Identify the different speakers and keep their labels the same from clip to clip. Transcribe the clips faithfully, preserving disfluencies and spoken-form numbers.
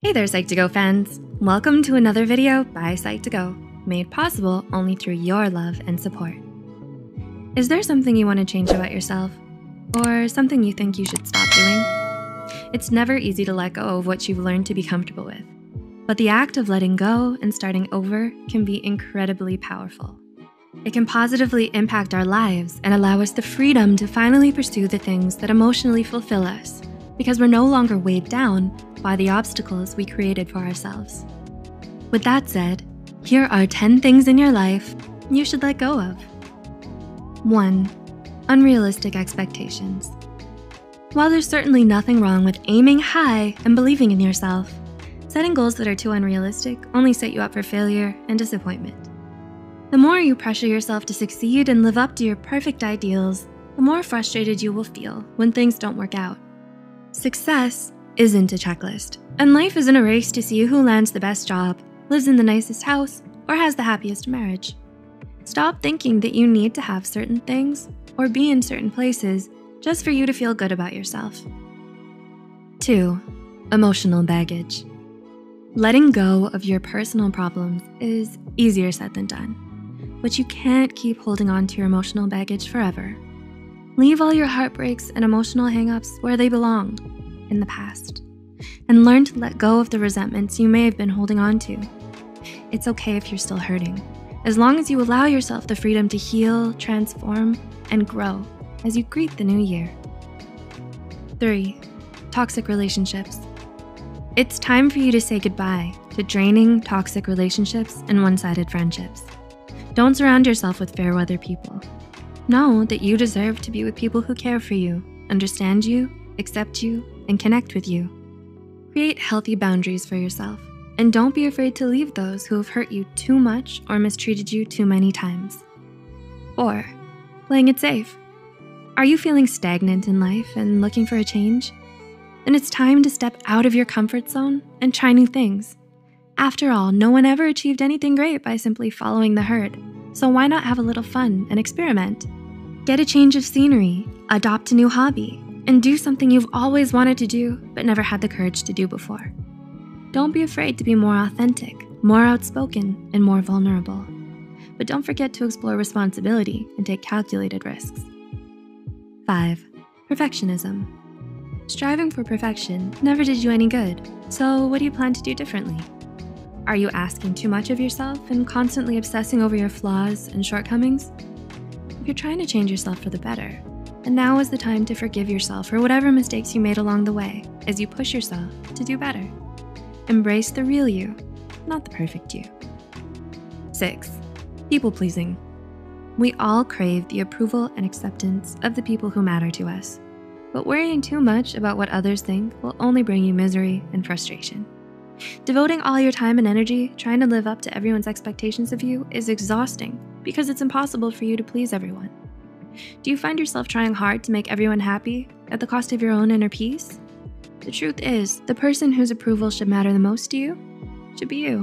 Speaker 1: Hey there, Psych2Go fans. Welcome to another video by Psych2Go, made possible only through your love and support. Is there something you want to change about yourself? Or something you think you should stop doing? It's never easy to let go of what you've learned to be comfortable with, but the act of letting go and starting over can be incredibly powerful. It can positively impact our lives and allow us the freedom to finally pursue the things that emotionally fulfill us, because we're no longer weighed down by the obstacles we created for ourselves. With that said, here are ten things in your life you should let go of. One, unrealistic expectations. While there's certainly nothing wrong with aiming high and believing in yourself, setting goals that are too unrealistic only set you up for failure and disappointment. The more you pressure yourself to succeed and live up to your perfect ideals, the more frustrated you will feel when things don't work out. Success isn't a checklist, and life isn't a race to see who lands the best job, lives in the nicest house, or has the happiest marriage. Stop thinking that you need to have certain things or be in certain places just for you to feel good about yourself. Two, emotional baggage. Letting go of your personal problems is easier said than done, but you can't keep holding on to your emotional baggage forever. Leave all your heartbreaks and emotional hangups where they belong, in the past, and learn to let go of the resentments you may have been holding on to. It's okay if you're still hurting, as long as you allow yourself the freedom to heal, transform, and grow as you greet the new year. Three, toxic relationships. It's time for you to say goodbye to draining, toxic relationships and one-sided friendships. Don't surround yourself with fair weather people. Know that you deserve to be with people who care for you, understand you, accept you, and connect with you. Create healthy boundaries for yourself, and don't be afraid to leave those who have hurt you too much or mistreated you too many times. Four, playing it safe. Are you feeling stagnant in life and looking for a change? Then it's time to step out of your comfort zone and try new things. After all, no one ever achieved anything great by simply following the herd, so why not have a little fun and experiment? Get a change of scenery, adopt a new hobby, and do something you've always wanted to do but never had the courage to do before. Don't be afraid to be more authentic, more outspoken, and more vulnerable. But don't forget to explore responsibility and take calculated risks. Five, perfectionism. Striving for perfection never did you any good, so what do you plan to do differently? Are you asking too much of yourself and constantly obsessing over your flaws and shortcomings? If you're trying to change yourself for the better, then now is the time to forgive yourself for whatever mistakes you made along the way as you push yourself to do better. Embrace the real you, not the perfect you. Six, people-pleasing. We all crave the approval and acceptance of the people who matter to us, but worrying too much about what others think will only bring you misery and frustration. Devoting all your time and energy trying to live up to everyone's expectations of you is exhausting because it's impossible for you to please everyone. Do you find yourself trying hard to make everyone happy at the cost of your own inner peace? The truth is, the person whose approval should matter the most to you should be you.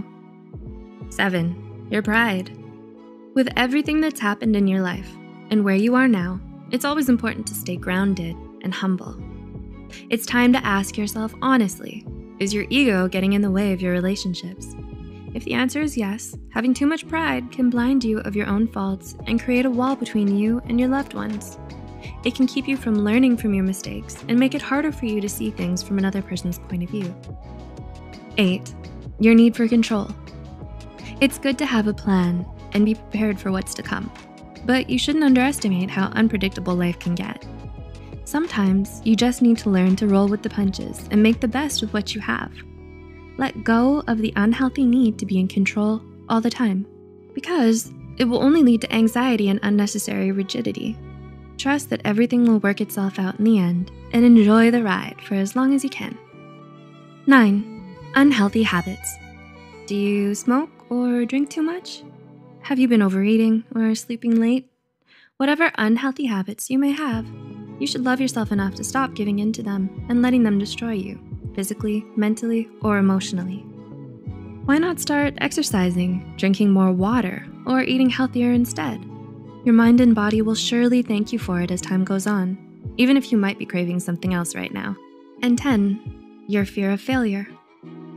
Speaker 1: Seven, your pride. With everything that's happened in your life and where you are now, it's always important to stay grounded and humble. It's time to ask yourself honestly, is your ego getting in the way of your relationships? If the answer is yes, having too much pride can blind you of your own faults and create a wall between you and your loved ones. It can keep you from learning from your mistakes and make it harder for you to see things from another person's point of view. Eight, your need for control. It's good to have a plan and be prepared for what's to come, but you shouldn't underestimate how unpredictable life can get. Sometimes you just need to learn to roll with the punches and make the best with what you have. Let go of the unhealthy need to be in control all the time, because it will only lead to anxiety and unnecessary rigidity. Trust that everything will work itself out in the end and enjoy the ride for as long as you can. Nine, unhealthy habits. Do you smoke or drink too much? Have you been overeating or sleeping late? Whatever unhealthy habits you may have, you should love yourself enough to stop giving in to them and letting them destroy you, physically, mentally, or emotionally. Why not start exercising, drinking more water, or eating healthier instead? Your mind and body will surely thank you for it as time goes on, even if you might be craving something else right now. And ten, your fear of failure.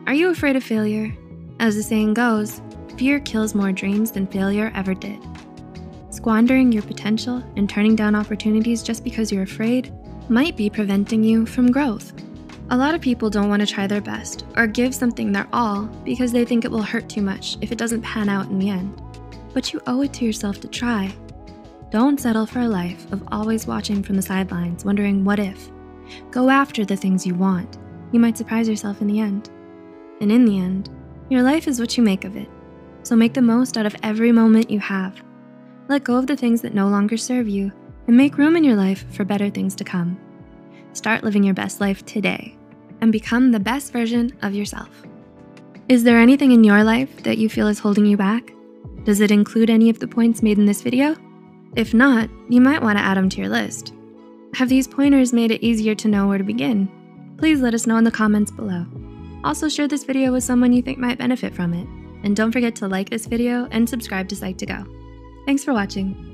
Speaker 1: Are you afraid of failure? As the saying goes, fear kills more dreams than failure ever did. Squandering your potential and turning down opportunities just because you're afraid might be preventing you from growth. A lot of people don't want to try their best or give something their all because they think it will hurt too much if it doesn't pan out in the end. But you owe it to yourself to try. Don't settle for a life of always watching from the sidelines, wondering what if. Go after the things you want. You might surprise yourself in the end. And in the end, your life is what you make of it. So make the most out of every moment you have. Let go of the things that no longer serve you and make room in your life for better things to come. Start living your best life today and become the best version of yourself. Is there anything in your life that you feel is holding you back? Does it include any of the points made in this video? If not, you might want to add them to your list. Have these pointers made it easier to know where to begin? Please let us know in the comments below. Also share this video with someone you think might benefit from it. And don't forget to like this video and subscribe to Psyched to Go. Thanks for watching.